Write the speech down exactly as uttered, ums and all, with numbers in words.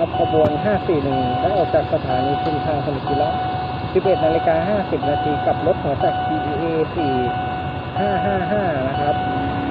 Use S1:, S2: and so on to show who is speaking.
S1: นะครับขบวนห้าสี่หนึ่งได้ออกจากสถานีชุมทางสมุทรกิระสิบเอ็ดนาฬิกาห้าสิบนาทีกับรถหัวจาก ที อี เอ สี่ห้าห้าห้านะครับ